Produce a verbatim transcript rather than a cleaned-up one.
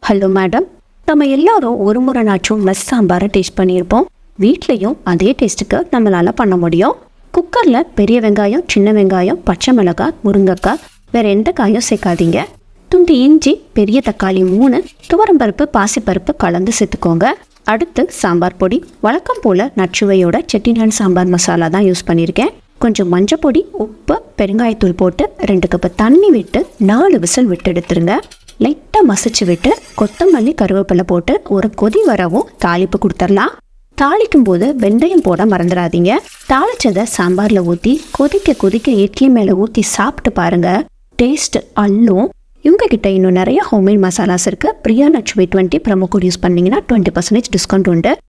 Hello madam, நம்ம எல்லாரும் ஒரு முறை நாச்சும் மெஸ் சாம்பாரை டேஸ்ட் பண்ணியிருப்போம். வீட்லேயும் அதே டேஸ்ட்டுக்கு நம்மளால் பண்ண முடியும். குக்கரில் பெரிய வெங்காயம், சின்ன வெங்காயம், பச்சை மிளகாய், முருங்கைக்காய், வேறு எந்த காயும் சேர்க்காதீங்க. துண்டு இஞ்சி, பெரிய தக்காளி மூணு, துவரம்பருப்பு, பாசிப்பருப்பு கலந்து சேர்த்துக்கோங்க. அடுத்து சாம்பார் பொடி. வழக்கம் போல் நச்சுவையோட செட்டிநாடு சாம்பார் மசாலா தான் யூஸ் பண்ணியிருக்கேன். கொஞ்சம் மஞ்சள் பொடி, உப்பு, பெருங்காயத்தூள் போட்டு ரெண்டு கப்பு தண்ணி விட்டு நாலு விசில் விட்டு எடுத்துருங்க. லைட்டாக மசிச்சு விட்டு கொத்தமல்லி, கருவேப்பிலை போட்டு ஒரு கொதி வரவும் தாளிப்பு கொடுத்துடலாம். தாளிக்கும் போது வெந்தயம் போட மறந்துடாதீங்க. தாளிச்சதை சாம்பாரில் ஊற்றி கொதிக்க கொதிக்க இட்லி மேலே ஊற்றி சாப்பிட்டு பாருங்க, டேஸ்ட் அள்ளும். இவங்க கிட்ட இன்னும் நிறைய ஹோம்மேட் மசாலாஸ் இருக்குது. Priya Nachuvai twenty promo code use பண்ணிங்கன்னா டுவெண்ட்டி பர்சன்டேஜ் டிஸ்கவுண்ட் உண்டு.